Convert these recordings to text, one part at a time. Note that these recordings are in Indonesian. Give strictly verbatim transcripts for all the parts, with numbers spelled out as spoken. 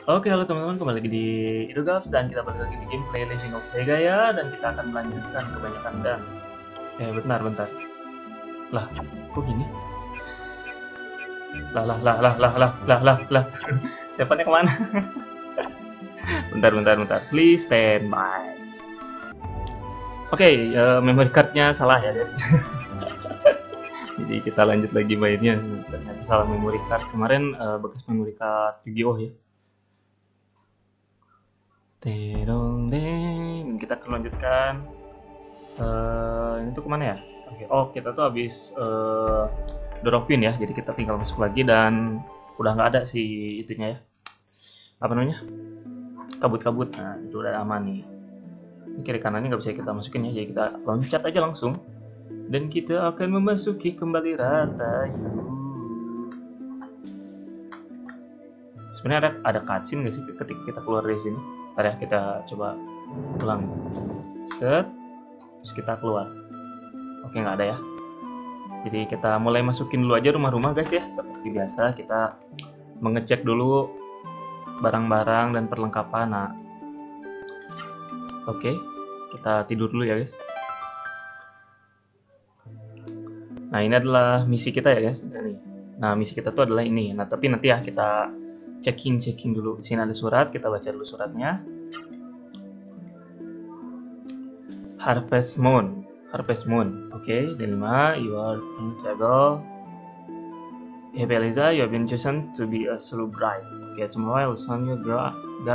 Oke, halo teman-teman, kembali lagi di Idogals dan kita balik lagi di gameplay Legend of Vega ya, dan kita akan melanjutkan kebanyakan dan eh bentar bentar lah, kok gini? Lah lah lah lah lah lah lah lah lah siapa nih kemana? bentar bentar bentar please stand by. Oke, okay, uh, memory cardnya salah ya guys. Jadi kita lanjut lagi mainnya. Ternyata salah memory card kemarin, uh, bekas memory card Yu-Gi-Oh ya. Terong deng, kita akan lanjutkan. Uh, ini tuh kemana ya? Oke, okay. Oh kita tuh habis uh, Dorovin ya, jadi kita tinggal masuk lagi dan udah nggak ada si itunya ya. Apa namanya? Kabut-kabut. Nah itu udah aman nih. Ini kiri kanannya nggak bisa kita masukin ya, jadi kita loncat aja langsung. Dan kita akan memasuki kembali rata. Sebenarnya ada ada cutscene nggak sih ketika kita keluar dari sini? Ntar ya kita coba ulang. Set, terus kita keluar. Oke, nggak ada ya. Jadi kita mulai masukin dulu aja rumah-rumah guys ya. Seperti biasa kita mengecek dulu barang-barang dan perlengkapan. Nah, oke, kita tidur dulu ya guys. Nah ini adalah misi kita ya guys. Nah misi kita tuh adalah ini. Nah tapi nanti ya kita checking checking dulu. Di sini ada surat, kita baca dulu suratnya. Harvest Moon, Harvest Moon. Oke, okay. Dan lima, you are unstable. Hey Beliza, you have been chosen to be a slow bride. Oke, okay, semua urusan you draw.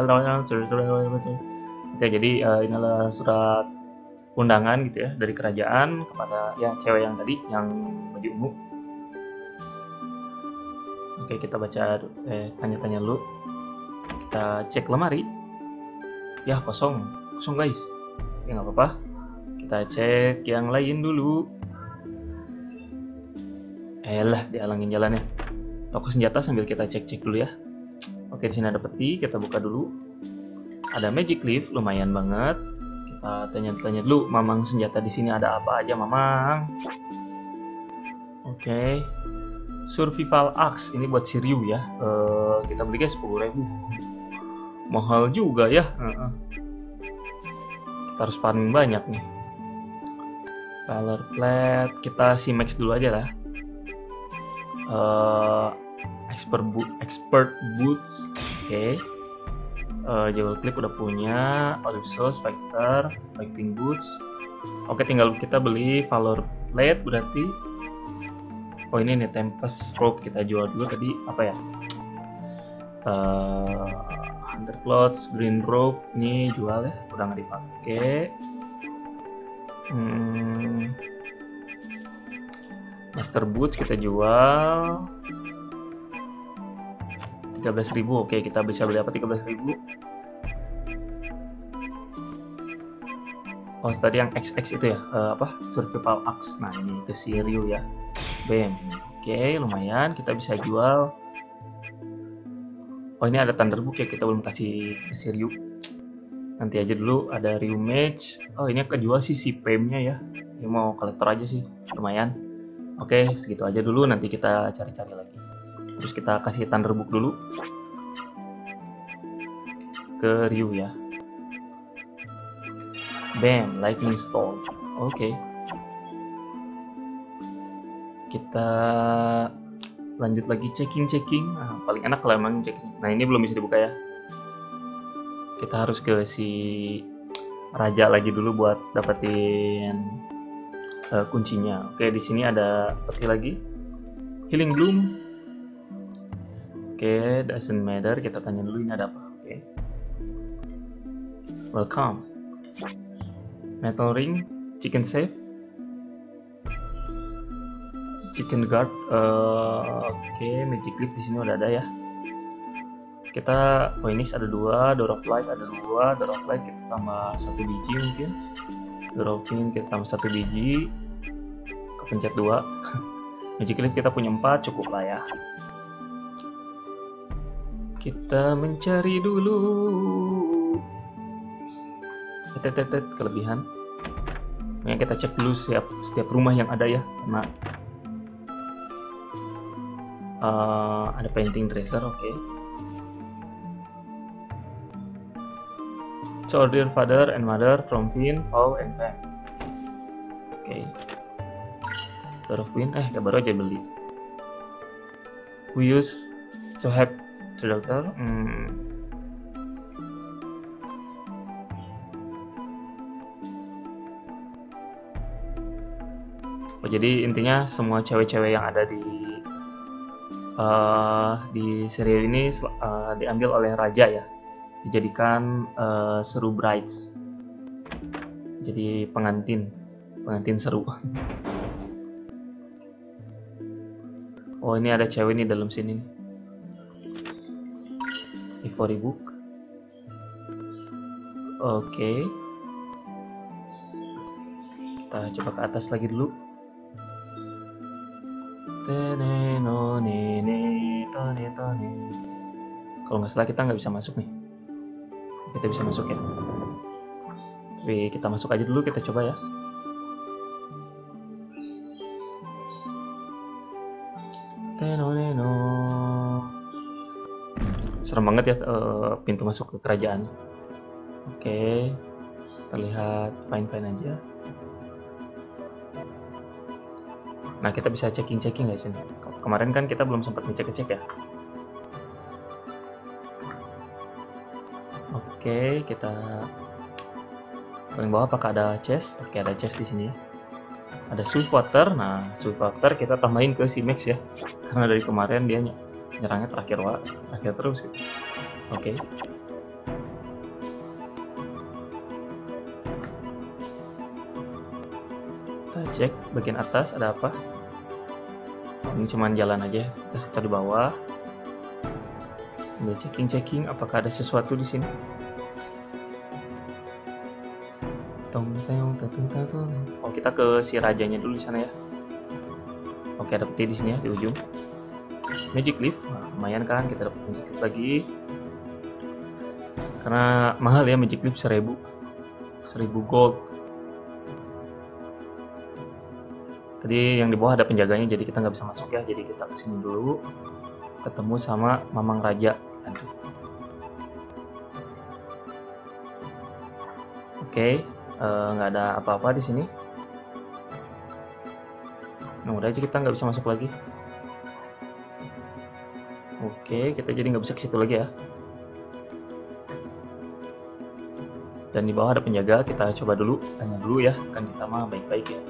Oke, jadi uh, inilah surat undangan gitu ya dari kerajaan kepada ya cewek yang tadi yang baju ungu. Oke, kita baca eh tanya-tanya dulu. Kita cek lemari. Ya kosong, kosong guys. Ya nggak apa-apa. Kita cek yang lain dulu. Elah, dihalangin jalannya. Toko senjata sambil kita cek-cek dulu ya. Oke, di sini ada peti, kita buka dulu. Ada magic leaf, lumayan banget. Tanya-tanya dulu, Mamang senjata di sini ada apa aja, Mamang? Oke, okay. Survival Axe ini buat si Ryu ya. Uh, kita beli guys sepuluh ribu. Mahal juga ya. Uh-uh. Kita harus farming banyak nih. Color plate kita si max dulu aja lah. Uh, expert boot, expert boots, oke. Okay. Uh, Jewel Clip udah punya, Olive Sauce, Fighter, Fighting Boots. Oke, tinggal kita beli Valor Plate berarti. Oh ini nih Tempest Rope kita jual dulu tadi apa ya? Uh, Hunter Clothes, Green Rope ini jual ya, udah nggak dipakai. Hmm. Master Boots kita jual. tiga belas ribu, oke kita bisa beli apa tiga belas ribu. Oh tadi yang X X itu ya, uh, apa Survival Axe. Nah ini ke si Ryu ya. Bam, oke lumayan kita bisa jual. Oh ini ada Thunderbook ya, kita belum kasih ke si Ryu. Nanti aja dulu. Ada Ryu Mage. Oh ini kejual sih si P M nya ya. Ini mau kolektor aja sih, lumayan. Oke segitu aja dulu, nanti kita cari-cari lagi. Terus kita kasih Thunderbook dulu ke Ryu ya. Bam, Lightning Storm. Oke. Okay. Kita lanjut lagi checking-checking. Nah, paling enak lah emang checking. Nah, ini belum bisa dibuka ya. Kita harus ke si raja lagi dulu buat dapetin uh, kuncinya. Oke, okay, di sini ada peti lagi. Healing Bloom. Oke, okay, doesn't matter. Kita tanya dulu ini ada apa. Oke. Okay. Welcome. Metal Ring, Chicken Safe, Chicken Guard. Uh, Oke, okay. Magic Leaf di sini udah ada ya. Kita Phoenix ada dua, Door of Light ada dua, Door of Light kita tambah satu biji mungkin. Door of Wind kita tambah satu biji. Kepencet dua. Magic Leaf kita punya empat, cukup lah ya. Kita mencari dulu. Tetet kelebihan. Nah, kita cek dulu setiap setiap rumah yang ada ya, karena uh, ada painting dresser, oke. Okay. So dear father and mother from Vin, Paul, and Van. Oke. Okay. Daughter of Vin, eh baru aja beli. We used to have the doctor. Hmm. Oh, jadi intinya semua cewek-cewek yang ada di uh, di serial ini uh, diambil oleh raja ya, dijadikan uh, seru brides, jadi pengantin pengantin seru. Oh, ini ada cewek nih dalam sini nih. Ivory book. Oke, okay. Kita coba ke atas lagi dulu. Kalau nggak salah kita nggak bisa masuk nih. Kita bisa masuk ya. Tapi kita masuk aja dulu, kita coba ya. Serem banget ya uh, pintu masuk ke kerajaan. Oke, terlihat fine-fine aja. Nah, kita bisa checking-checking guys ini. Kemarin kan kita belum sempat ngecek-ngecek ya. Oke, kita paling bawah apakah ada chest? Oke, ada chest di sini. Ada swift water. Nah, swift water kita tambahin ke si Max ya. Karena dari kemarin dia nyerangnya terakhir wah, terakhir terus gitu. Oke. Kita cek bagian atas ada apa. Ini cuman jalan aja, kita sekitar di bawah. Ambil checking-checking apakah ada sesuatu di sini. Oh, kita ke si rajanya dulu di sana ya. Oke, ada peti di sini ya di ujung. Magic leaf, nah, lumayan kan kita dapat magic leaf lagi. Karena mahal ya magic leaf seribu, seribu gold. Tadi yang di bawah ada penjaganya, jadi kita nggak bisa masuk ya. Jadi kita kesini dulu, ketemu sama Mamang Raja. Oke, nggak uh, ada apa-apa di sini. Nah, udah aja kita nggak bisa masuk lagi. Oke, kita jadi nggak bisa ke situ lagi ya. Dan di bawah ada penjaga, kita coba dulu, tanya dulu ya, kan kita mah baik-baik ya.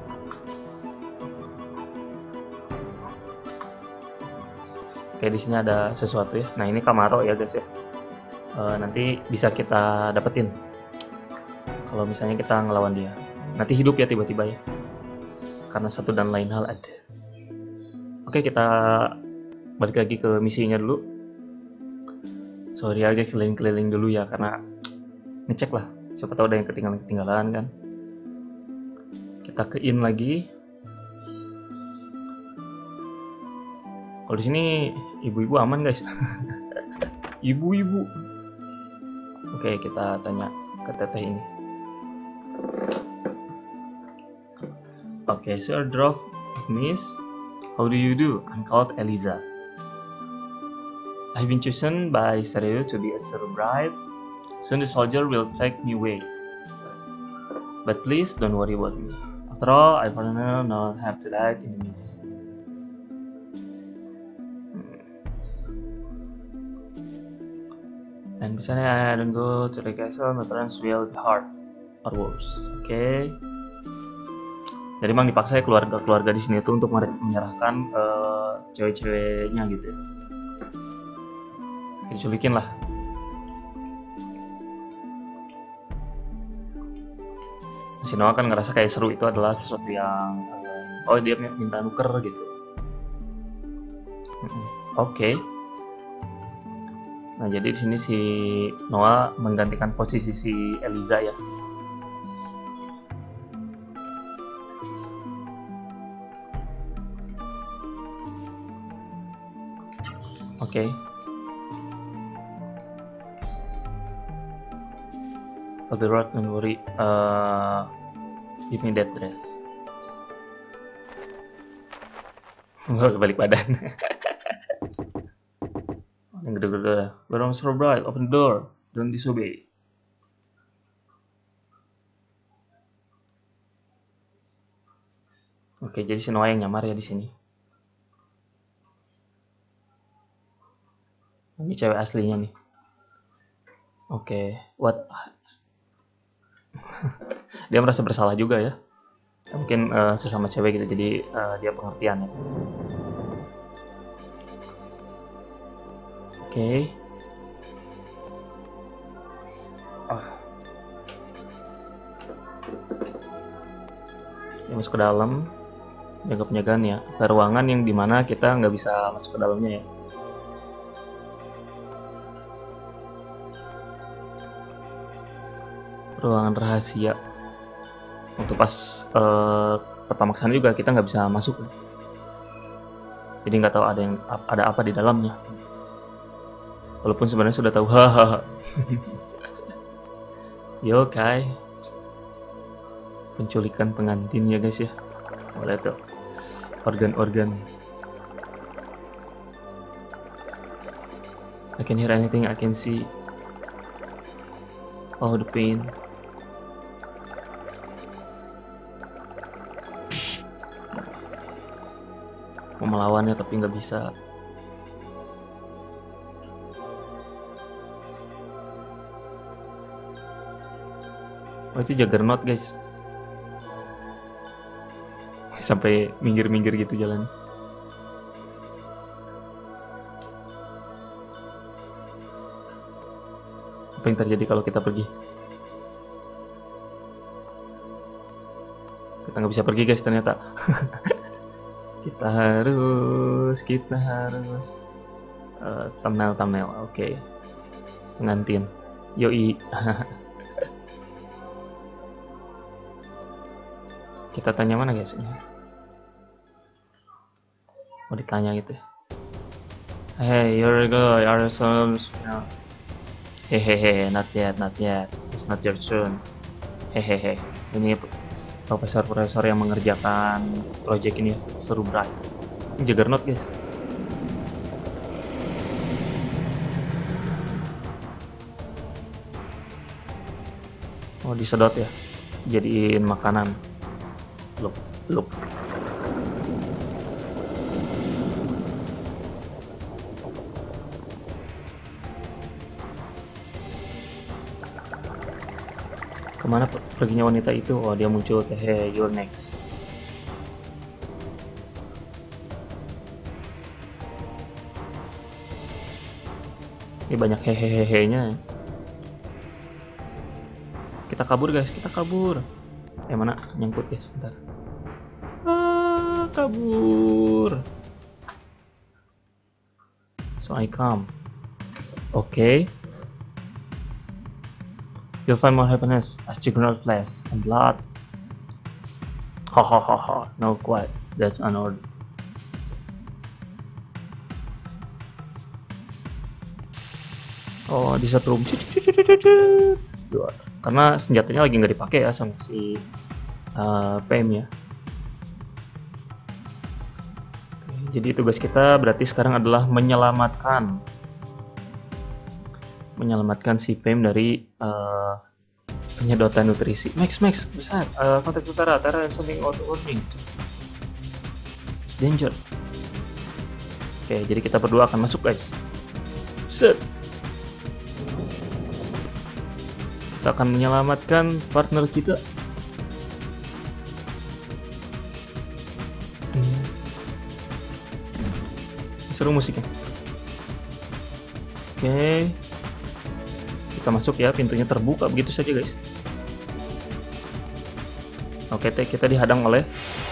Oke, di sini ada sesuatu ya. Nah, ini Kamaro ya guys ya. E, nanti bisa kita dapetin kalau misalnya kita ngelawan dia. Nanti hidup ya tiba-tiba ya. Karena satu dan lain hal ada. Oke, kita balik lagi ke misinya dulu. Sorry aja keliling-keliling dulu ya, karena ngecek lah. Siapa tahu ada yang ketinggalan-ketinggalan kan. Kita ke in lagi. Kalau di sini ibu-ibu aman guys. Ibu-ibu. Oke, kita tanya ke teteh ini. Oke, Sir Dwarf Miss, how do you do? I'm called Eliza. I've been chosen by Sario to be a Sir bride. Soon the soldier will take me away. But please don't worry about me. After all, I for now not have to die in the mist. And besides, I don't go to the castle, my parents will be hard or worse. Oke. Okay. Jadi emang dipaksa ya keluarga-keluarga di sini tuh untuk menyerahkan uh, cewek-ceweknya gitu ya. Diculikin lah. Si Noah kan ngerasa kayak seru itu adalah sesuatu yang uh, oh dia minta nuker gitu. Oke. Okay. Nah, jadi di sini si Noah menggantikan posisi si Eliza ya. Oke. Okay. I'll be right, don't worry. Uh, give me that dress. Nggak kebalik badan. Yang gede-gede. Barang Sir Bride, open the door. Don't disobey. Oke, jadi si Noah yang nyamar ya di sini. Ini cewek aslinya nih. Oke, what? Dia merasa bersalah juga ya. Mungkin uh, sesama cewek gitu, jadi uh, dia pengertian ya. Oke. Okay. Ah. Dia masuk ke dalam, jaga penjagaan ya. Ke ruangan yang dimana kita nggak bisa masuk ke dalamnya ya. Ruangan rahasia. Untuk pas uh, pertama kesana juga kita nggak bisa masuk. Jadi nggak tahu ada yang ada apa di dalamnya. Walaupun sebenarnya sudah tahu. Hahaha. Yo Kai. Penculikan pengantin ya guys ya. Boleh tuh. Organ-organ. I can hear anything, I can see. Oh, the pain. Mau melawannya tapi nggak bisa. Oh, itu Juggernaut guys. Sampai minggir-minggir gitu jalan. Apa yang terjadi kalau kita pergi? Kita nggak bisa pergi guys ternyata. Kita harus, kita harus. Uh, thumbnail, thumbnail, oke. Okay. Pengantin. Yoi. Kita tanya mana guys ini? Mau ditanya gitu ya. Hey, you're a girl, you're so no. Hehehe, not yet, not yet. It's not your turn. Hehehe. Ini profesor-profesor yang mengerjakan project ini ya. Seru bright. Ini Juggernaut guys. Oh, disedot ya. Jadiin makanan. Look, look. Kemana perginya wanita itu? Oh, dia muncul. Hey, you're next. Ini banyak hehehe-nya. Kita kabur guys, kita kabur. Eh, mana? Nyangkut guys, bentar. Ah, kabur. So I come. Okay. You'll find more happiness as Juggernaut flesh and blood. Ha ha ha ha. No quite. That's an order. Oh, di satu room. Karena senjatanya lagi nggak dipakai ya sama si uh, P M ya. Oke, jadi tugas kita berarti sekarang adalah menyelamatkan menyelamatkan si P M dari uh, penyedotan nutrisi. Max, Max, besar. Uh, kontak utara, Tara something out warning. Danger. Oke, jadi kita berdua akan masuk guys. Set. Kita akan menyelamatkan partner kita. Seru musiknya. Oke. Kita masuk ya, pintunya terbuka begitu saja guys. Oke, kita dihadang oleh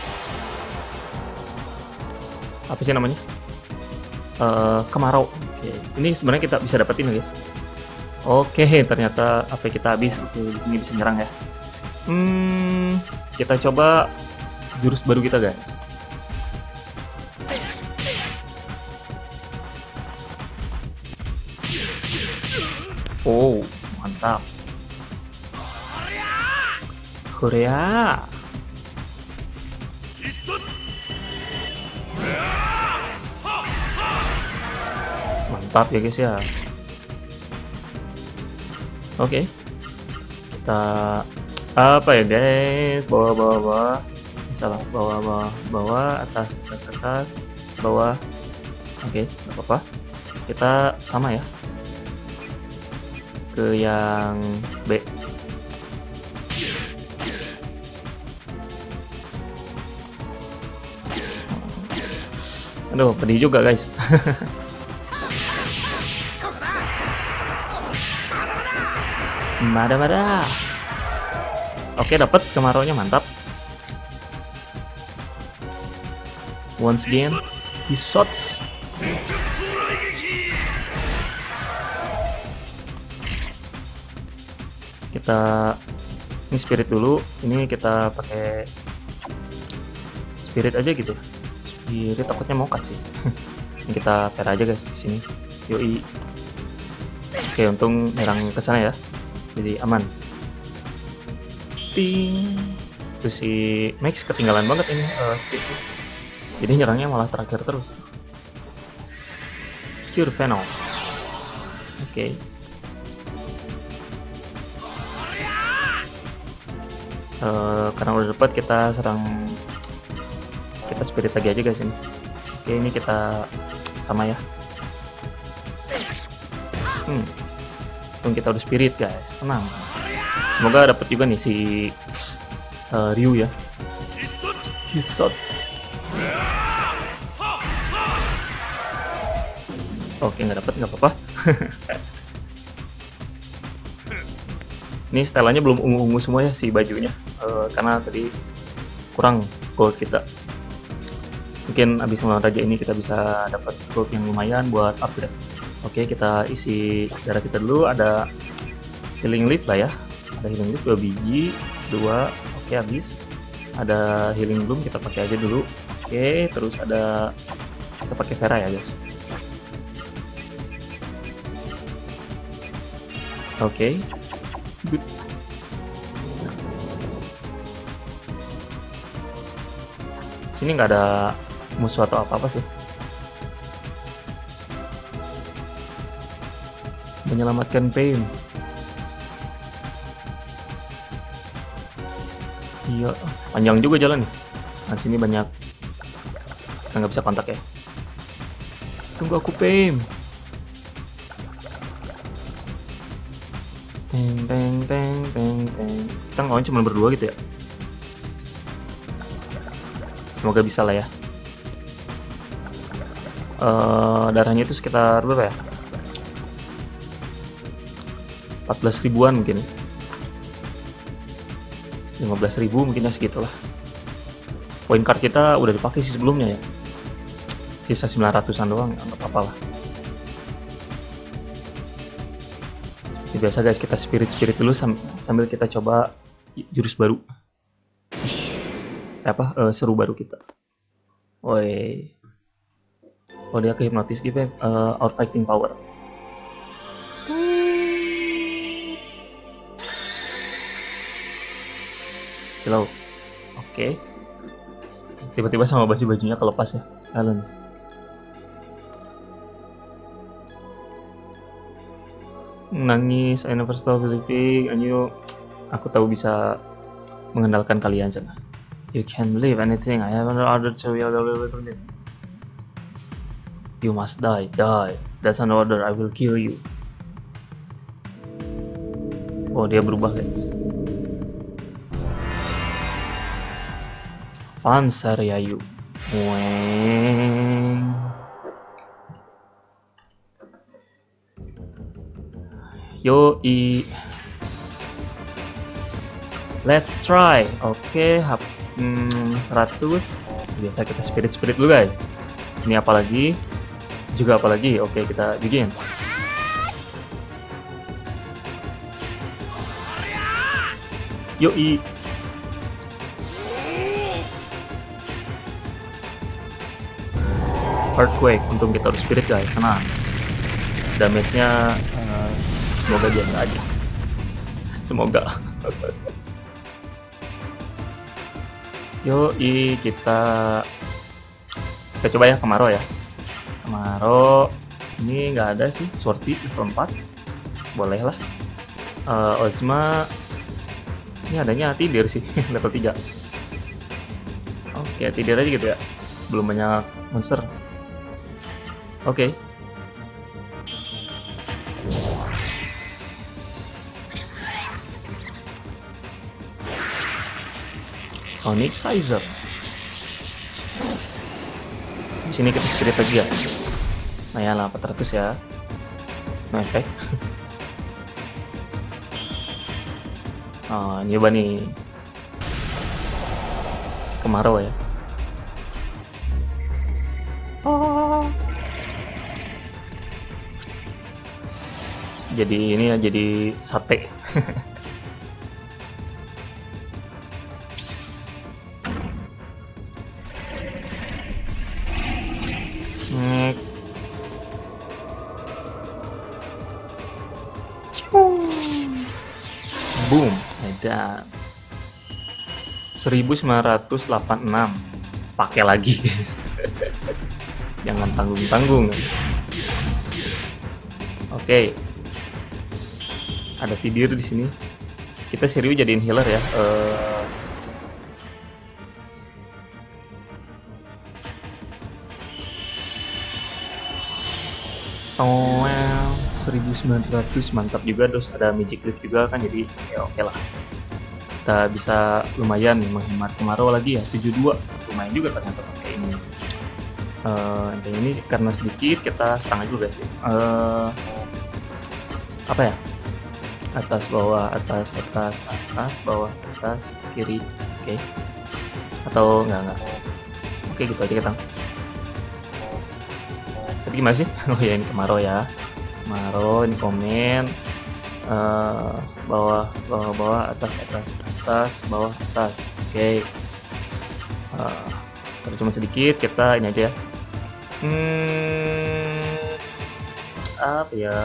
apa sih namanya? Uh, kemarau. Oke, ini sebenarnya kita bisa dapetin guys. Oke, ternyata A P kita habis. Oke, di sini bisa nyerang ya. Hmm, kita coba jurus baru kita, guys. Oh, mantap. Korea. Mantap ya guys ya. Oke, okay. Kita apa ya guys, bawa-bawa salah, bawah bawah bawah, atas atas atas, bawah. Oke, nggak apa-apa. Kita sama ya ke yang B. Aduh, pedih juga guys. Mada-mada. Oke, dapat Kemaronya, mantap. Once again, he shots. Kita ini spirit dulu. Ini kita pakai spirit aja gitu. Spirit takutnya mokat sih. Ini kita per aja guys di sini. Yoi. Oke, untung nyerang ke sana ya. Jadi aman. Ting. Terus si Max ketinggalan banget ini uh, speednya. Jadi nyerangnya malah terakhir terus. Cure Venom. Oke. Okay. Uh, karena udah dapat, kita serang, kita spirit lagi aja guys ini. Oke, ini kita sama ya. Hmm. Untung kita udah spirit guys, tenang. Semoga dapat juga nih si uh, Ryu ya. Hisots. Oke, nggak dapat, nggak apa-apa. Ini stylenya belum ungu-ungu semua ya si bajunya, uh, karena tadi kurang gold kita. Mungkin abis melawan raja ini kita bisa dapat gold yang lumayan buat upgrade. Oke, kita isi darah kita dulu. Ada healing leaf lah ya. Ada healing leaf dua biji, dua. Oke, habis. Ada healing bloom, kita pakai aja dulu. Oke, terus ada, kita pakai Vera ya guys. Oke, good. Sini nggak ada musuh atau apa-apa sih. Menyelamatkan Pain. Iya, panjang juga jalan nih. Nah, sini banyak kita nggak bisa kontak ya. Tunggu aku, Pain. Teng teng teng teng teng. Kita ngelawan cuma berdua gitu ya. Semoga bisa lah ya. Uh, darahnya itu sekitar berapa ya? empat belas ribuan mungkin. lima belas ribu mungkin ya, segitulah. Poin card kita udah dipakai sih sebelumnya ya. Sisa sembilan ratusan doang, nggak apa-apa lah. Seperti biasa guys, kita spirit-spirit dulu sam sambil kita coba jurus baru. Apa uh, seru baru kita. Woi. Oh, dia ke hipnotis gitu ya. Uh, our fighting power. Slow. Oke. Okay. Tiba-tiba sama baju-bajunya kelepas ya. Balance. Nangis, I never stop believing, and you, aku tahu bisa mengendalikan kalian sana. You can believe anything, I have another order to you. You must die, die. That's an order, I will kill you. Oh, dia berubah guys. Panzer Yayu. Weng. Yoi. Let's try. Oke, okay, hap hmm, seratus. Biasa kita spirit-spirit dulu guys. Ini apa lagi? Juga apa lagi? Oke, okay, kita begin. Yoi. Earthquake, untung kita harus spirit guys, tenang. Damage-nya uh, semoga biasa aja. Semoga. Yoi, kita kita coba ya Kemaro ya. Kemaro ini nggak ada sih. Swordfish level empat, boleh lah. uh, Ozma ini adanya Tidir sih. Level tiga. Kayak tidur aja gitu ya. Belum banyak monster. Oke. Okay. Sonic Sizer. Di sini kita spirit lagi ya. Nah ya lah empat ratus ya. No efek. Oh, nyoba nih. Si kemarau ya. Oh. Jadi ini ya, jadi sate. Boom, ada seribu sembilan ratus delapan puluh enam. Pakai lagi, guys. Jangan tanggung-tanggung. Oke. Ada tidur di sini. Kita serius jadiin healer ya. Uh... Oh, seribu sembilan ratus, mantap juga. Terus ada magic leaf juga kan, jadi ya oke lah, kita bisa lumayan menghemat kemarau lagi ya. Tujuh puluh dua lumayan juga ternyata pakai ini. Uh, ini karena sedikit kita serang aja dulu guys. Uh, apa ya, atas bawah atas atas atas bawah atas kiri, oke okay. Atau enggak enggak oke okay, gitu aja kita. Tadi gimana sih? Oh ya, ini kemarau ya. Kemarau, ini komen. Uh, bawah, bawah, bawah, atas, atas, atas, bawah, atas. Oke. Okay. Uh, kalau cuma sedikit, kita ini aja ya. Hmm, apa ya?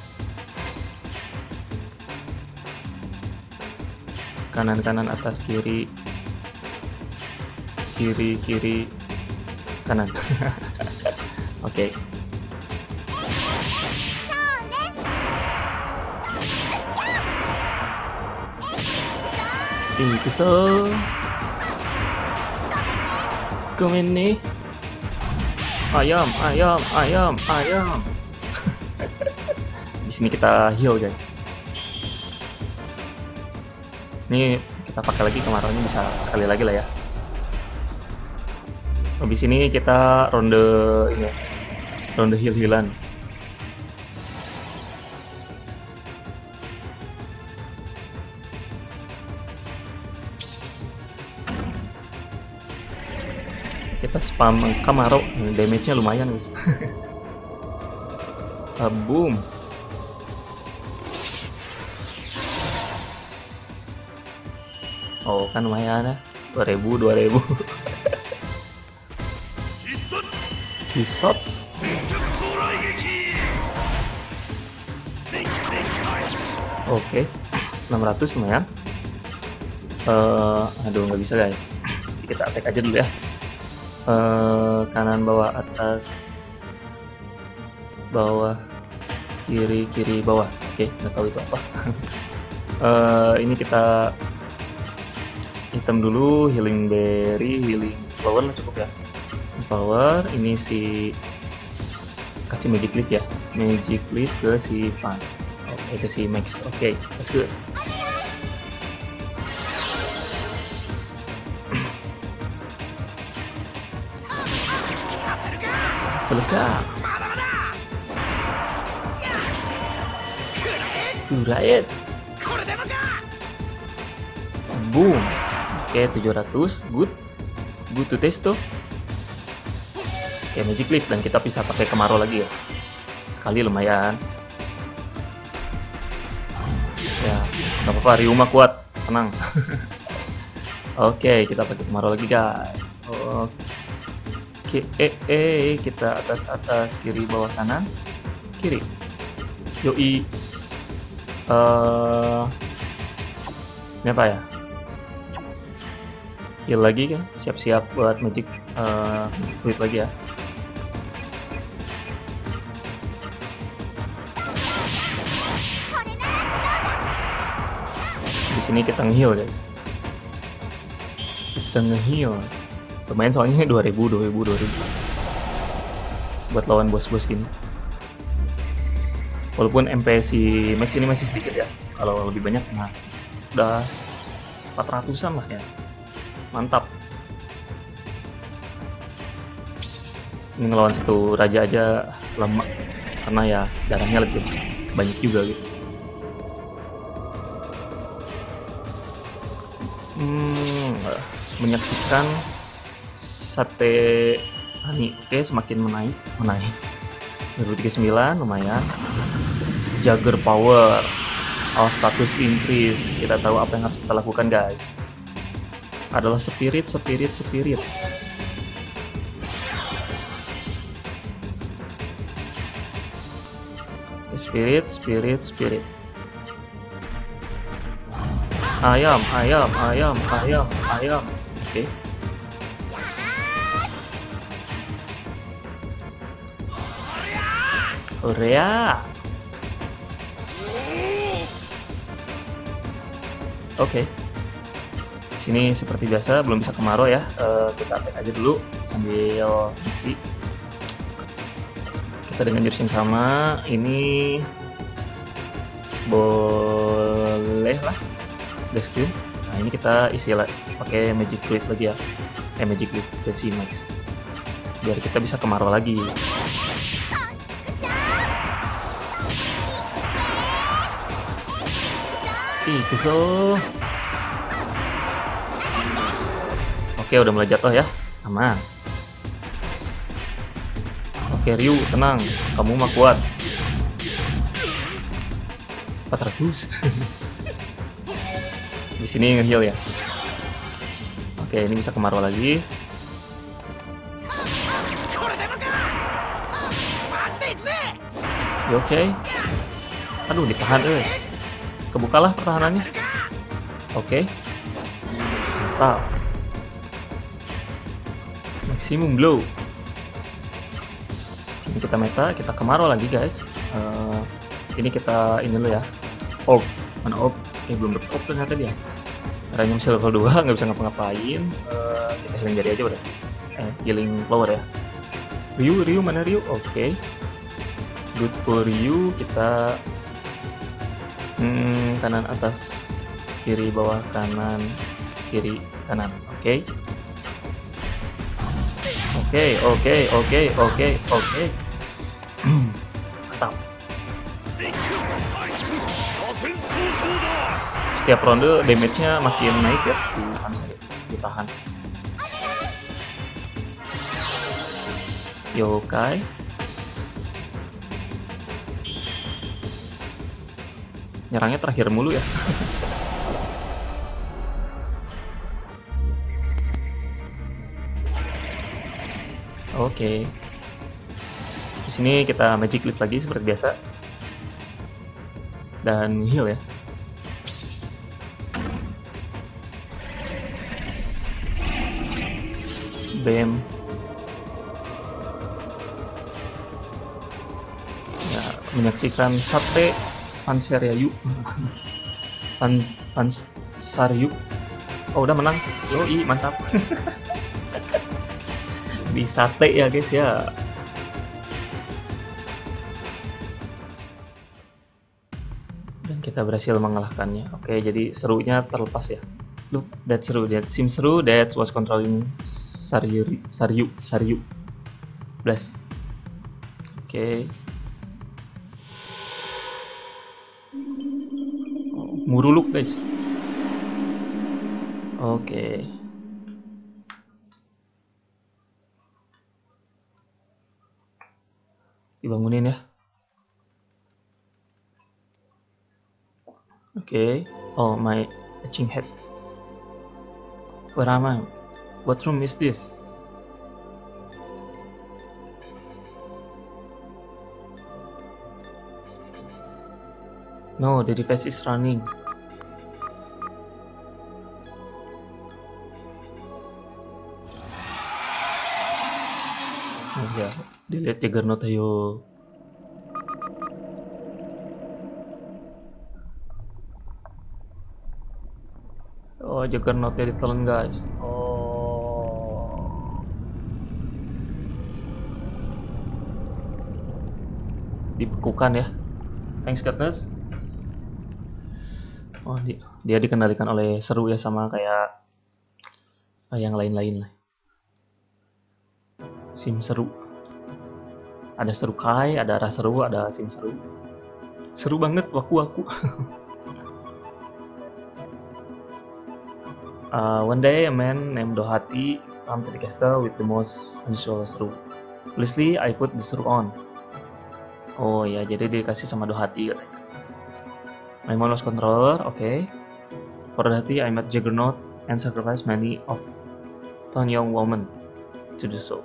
Kanan, kanan, atas, kiri, kiri, kiri, kanan. Oke. Okay. Itu so. Komen nih. Ayam, ayam, ayam, ayam. Di sini kita heal guys. Ini kita pakai lagi, kemaraunya bisa sekali lagi lah ya. Habis ini kita ronde ini, ronde heal-healan. Kita spam kemarau, damage-nya lumayan guys. uh, boom. Oh kan lumayan ya, dua ribu dua ribu. Hisots. Oke, enam ratus lumayan. Uh, aduh nggak bisa guys. Kita attack aja dulu ya. Uh, kanan bawah atas bawah kiri kiri bawah. Oke, nggak tahu itu apa. uh, ini kita hitam dulu, healing berry, healing flower cukup ya. Power ini si kasih magic leaf ya, magic leaf ke si Fan, oke okay, ke si Max. Oke, okay, that's good. Seleka Kuraet. Boom. Oke, okay, tujuh ratus. Good. Good to taste tuh. Oke, okay, magic leaf, dan kita bisa pakai kemarau lagi ya. Sekali lumayan. Ya, nggak apa-apa, Ryuma kuat, tenang. Oke, okay, kita pakai kemarau lagi guys. Oke. Oke, eh, eh, kita atas atas kiri bawah kanan kiri. Yoi. Uh, ini apa ya? Heal lagi kan? Siap-siap buat magic uh, fluid lagi ya. Di sini kita nge-heal guys. Kita nge-heal. Lumayan soalnya dua ribu, dua ribu, dua ribu buat lawan bos-bos gini. Walaupun M P si Max ini masih sedikit ya. Kalau lebih banyak nah udah empat ratusan lah ya. Mantap. Ini ngelawan satu raja aja lemah karena ya darahnya lebih banyak juga gitu. Hmm, menyaksikan sate Hani, oke, semakin menaik, menaik. dua ribu tiga puluh sembilan lumayan. Jagger power, all status increase. Kita tahu apa yang harus kita lakukan guys. Adalah spirit, spirit, spirit. Spirit, spirit, spirit. Ayam, ayam, ayam, ayam, ayam. Oke. Okay. Korea. Oke. Okay. Sini seperti biasa belum bisa Kemaro ya. Uh, kita attack aja dulu sambil isi. Kita dengan jurus yang sama. Ini boleh lah. Rescue. Nah ini kita isi lagi pakai Magic Fluid lagi ya. Eh Magic Fluid versi Max. Biar kita bisa Kemaro lagi. Ih, kesel. Oke, udah mulai jatuh ya. Aman. Oke, Ryu, tenang. Kamu mah kuat. empat ratus. Di sini nge-heal ya. Oke, ini bisa Kemaro lagi. Ya, oke. Aduh, ditahan eh. Kebukalah pertahanannya. Oke. Mantap. Maximum blow. Ini kita meta, kita Kemaro lagi guys. Uh, ini kita ini dulu ya. Orb, mana orb? Eh belum dapet orb ternyata dia. Caranya masih level dua, nggak bisa ngapa-ngapain. Uh, kita healing jari aja udah. Eh, healing flower ya. Ryu, Ryu mana Ryu? Oke. Okay. Good for Ryu. Kita hmm, kanan atas, kiri bawah, kanan, kiri, kanan. Oke. Okay. Oke, okay, oke, okay, oke, okay, oke, okay, oke. Okay. Mantap. Setiap ronde damage-nya makin naik ya si Panzer. Ditahan. Yokai. Nyerangnya terakhir mulu ya. Oke. Okay. Di sini kita Magic Leap lagi seperti biasa. Dan heal ya. Bam. Ya, menyaksikan sate Pansaryu. Pan Pansaryu. Oh, udah menang. Yoi, mantap. Di sate ya guys ya. Dan kita berhasil mengalahkannya. Oke, jadi serunya terlepas ya. Look, that seru, that seems seru. That was controlling Saryu, Saryu, Saryu. Blast. Oke. Oh, Muruluk guys. Oke. Dibangunin ya. Oke. Okay. Oh, my etching head. Where am I? What room is this? No, the device is running. Oh ya, dilihat Juggernaut ayo. Oh, Juggernaut-nya ditelan guys. Oh. dibekukan ya. Thanks Katniss. Oh, dia, dia dikendalikan oleh seru ya, sama kayak yang lain-lain lah. Sim seru. Ada seru Kai, ada ras seru, ada sim seru. Seru banget waku-waku. uh, one day a man named Dohati come to the castle with the most unusual seru. Pleasely I put the seru on. Oh ya, jadi dikasih sama Dohati katanya. My mom lost controller, oke. Okay. For Dohati I met Juggernaut and sacrificed many of ton young woman to do so.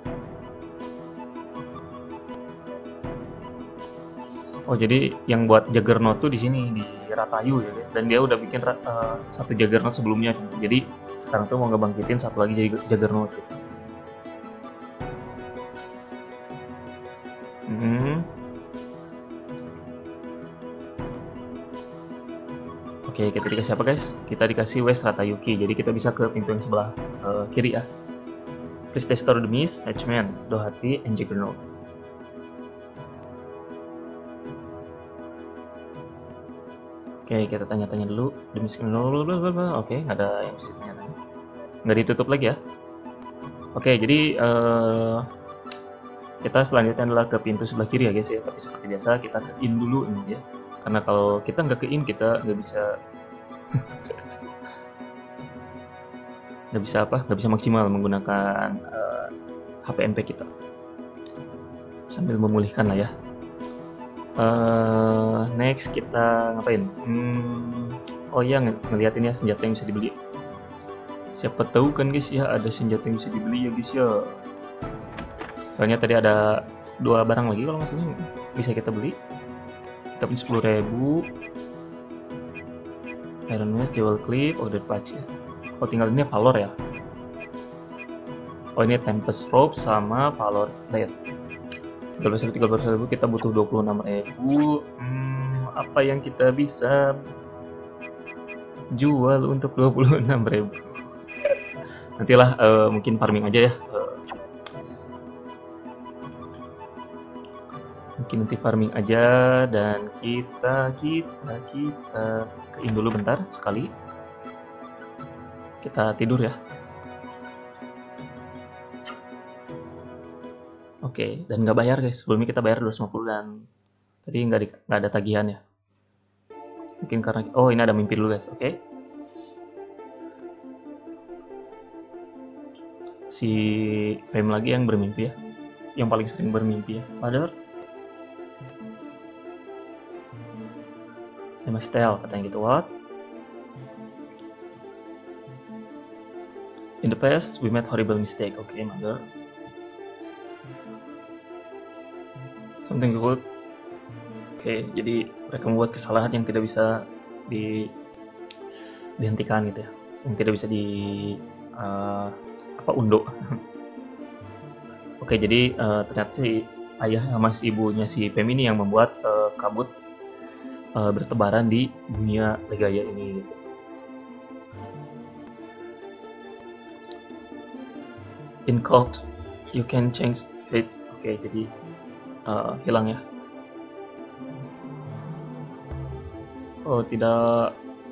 Oh, jadi yang buat Juggernaut tuh di sini di Ratayu ya guys, dan dia udah bikin uh, satu Juggernaut sebelumnya, jadi sekarang tuh mau ngebangkitin satu lagi jadi Juggernaut. Hmm. Oke, kita dikasih apa guys? Kita dikasih West Ratayuki, jadi kita bisa ke pintu yang sebelah uh, kiri ya. Please destroy the mist, Hatchman, Dohati, and Juggernaut. Oke, kita tanya-tanya dulu. Demi Oke, nggak ada yang bisa ditanya-tanya. Nggak ditutup lagi ya. Oke, jadi uh, kita selanjutnya adalah ke pintu sebelah kiri ya guys ya. Tapi seperti biasa kita ke in dulu ini ya. Karena kalau kita nggak ke in, kita nggak bisa nggak bisa apa? Nggak bisa maksimal menggunakan uh, H P M P kita. Sambil memulihkan lah ya. Uh, next kita ngapain? Hmm, oh iya, ng ngeliatin ya senjata yang bisa dibeli. Siapa tahu kan guys ya, ada senjata yang bisa dibeli ya guys ya. Soalnya tadi ada dua barang lagi kalau nggak salah bisa kita beli. Kita punya sepuluh ribu. Iron Mask, Jewel Clip, Order Patch ya. Oh, tinggal ini Valor ya. Oh, ini Tempest Rope sama Valor Blade. tiga belas ribu, tiga belas ribu, kita butuh dua puluh enam ribu. Hmm, apa yang kita bisa jual untuk dua puluh enam ribu? Nantilah uh, mungkin farming aja ya. Uh, mungkin nanti farming aja, dan kita kita kita kein dulu bentar sekali. Kita tidur ya. Oke, okay, dan nggak bayar guys. Sebelumnya kita bayar dua ratus lima puluh dan tadi nggak nggak ada tagihan ya. Mungkin karena oh ini ada mimpi dulu guys. Oke. Okay. Si Pem lagi yang bermimpi ya. Yang paling sering bermimpi ya. Father. I must tell, katanya gitu. What? In the past, we made horrible mistake. Oke, okay, mother. Something good. Oke, okay, jadi mereka membuat kesalahan yang tidak bisa di dihentikan gitu ya, yang tidak bisa di uh, apa unduh. Oke, okay, jadi uh, ternyata si ayah sama si ibunya si Pem ini yang membuat uh, kabut uh, bertebaran di dunia Legaia ini. Gitu. In cult, you can change fate. Oke, okay, jadi Uh, hilang ya. Oh tidak.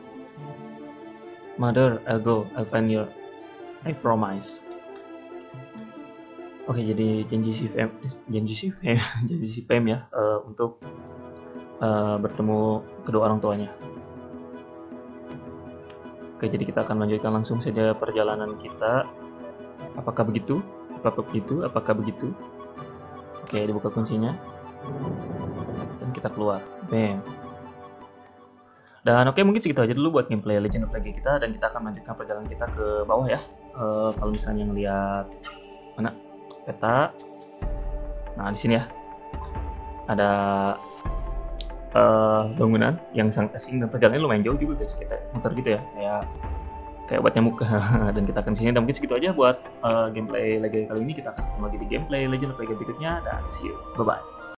Mother, I'll go. I'll find you. I promise. Oke, okay, jadi janji si Pem, janji si Pem, janji si Pem ya uh, untuk uh, bertemu kedua orang tuanya. Oke, okay, jadi kita akan lanjutkan langsung saja perjalanan kita. Apakah begitu? Apakah begitu? Apakah begitu? Oke, dibuka kuncinya dan kita keluar. Bam. Dan oke, mungkin segitu aja dulu buat gameplay Legend of Legaia kita, dan kita akan melanjutkan perjalanan kita ke bawah ya. Uh, kalau misalnya ngelihat mana peta, nah di sini ya ada uh, bangunan yang sangat asing, dan perjalanannya lumayan jauh juga guys. Kita muter gitu ya, kayak kayak buat nyamuk. Dan kita akan sini, dan mungkin segitu aja buat uh, gameplay Legaia kali ini. Kita akan ketemu lagi di gameplay Legend of Legaia berikutnya, dan see you, bye bye.